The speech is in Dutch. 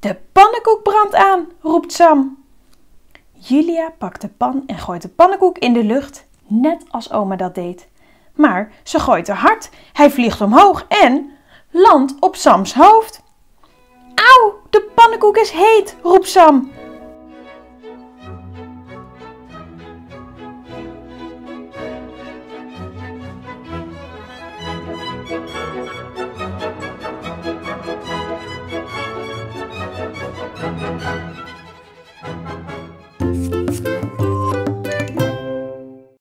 De pannenkoek brandt aan, roept Sam. Julia pakt de pan en gooit de pannenkoek in de lucht, net als oma dat deed. Maar ze gooit te hard, hij vliegt omhoog en landt op Sams hoofd. Auw, de pannenkoek is heet, roept Sam.